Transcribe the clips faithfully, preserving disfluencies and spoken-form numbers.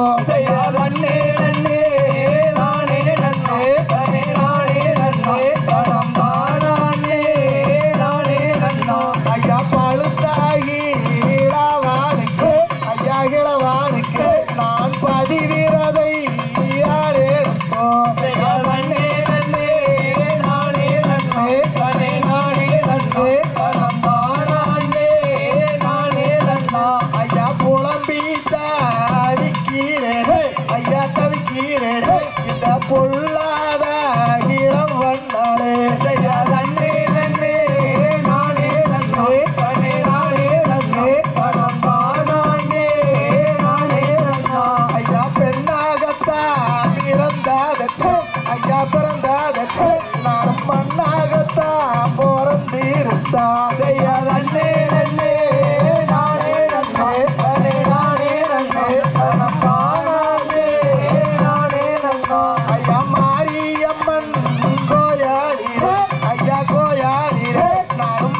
நன்னே நன்னே நானே நன்னே தனே நானே நன்னே தனம் தானே நானே நன்னா ஐயா பழுத்தாகி இளவானுக்கு ஐயா இளவானுக்கு நான் பதிவிரதை யாரேப்போ நன்னே நன்னே நானே நன்னே தனே நானே நன்னே தனம் தானே நானே நன்னா ஐயா புலம்பி தவிக்கிறேன் ஐயா தவிக்கிறேன் இந்த பொல்லாத இளம் வண்ணாளே நன்னே நன்னே நானே நன்னே தனே நானே நன்னே தனம் தானே நானே நன்னா ஐயா பெண்ணாகத்தான் பிறந்ததற்கு ஐயா பிறந்ததற்கு நானும் மண்ணாகத்தான் பிறந்திருந்தான் நன்னே நன்னே நானே நன்னே தனே நானே நன்னே தனம் தானே நானே நன்னா ஐயா மாரியம்மன் கோயாளிலே ஐயா கோயாளிலே நானும்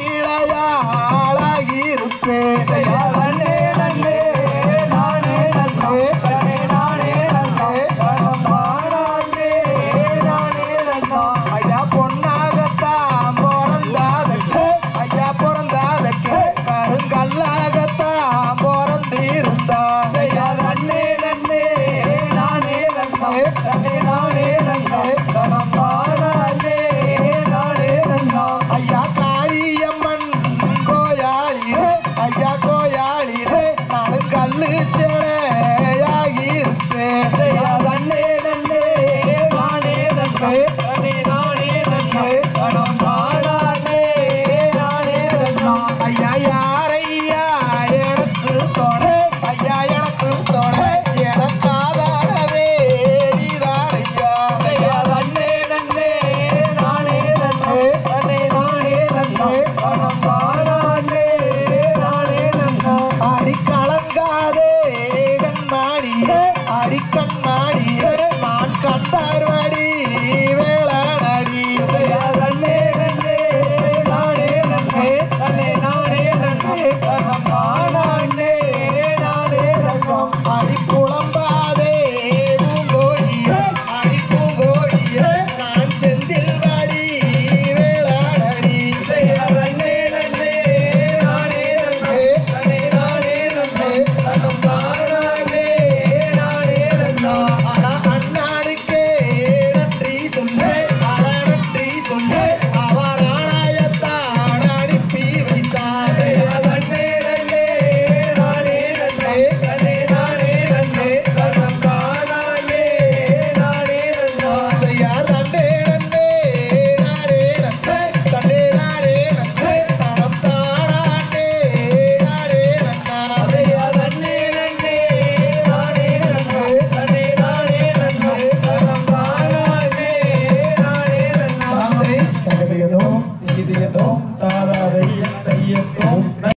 மண்சீளையாளாகியிருப்பேன் நன்னே நன்னே நானே நன்னே தனே நானே நன்னே தனம் தானே நானே நன்னா ஐயா பொன்னாகத்தான் பிறந்ததற்கு ஐயா பிறந்ததற்கு கருங்கல்லாகத்தான் பிறந்திருந்தான் நன்னே நன்னே நானே நன்னே தனே நானே நன்னே தனம் தானே நானே நன்னா ஐயா காளியம்மன் கோயாளிலே ஐயா கோயாளிலே நானும் கல்லு சேலையாகியிருப்பேன் நன்னே நன்னே நானே நன்னே தனே நானே நன்னே தனம் தானே நானே நன்னா ஐயா யாரையா எனக்கு தோணை ஐயா எனக்கு தோணை எனக்காதாரவே நீதான் ஐயா நன்னே நன்னே நானே நன்னே தனே நானே நன்னே தனம் தானே நானே நன்னா அடி கலங்காதே கண்மாடியே அடி கண்மாடியே நான் கண்டார்வடி வேளாணடி நன்னே நன்னே நானே நன்னே தனே நானே நன்னே தனம் தானே நானே நன்னா அடி புலம்பாதே பூங்கோடியே அடி பூங்கோடியே நான் செந்தில் வாடி வேளாணடி நன்னே நன்னே நானே நன்னே தனே நானே நன்னே தனம் தானே நானே நன்னா அட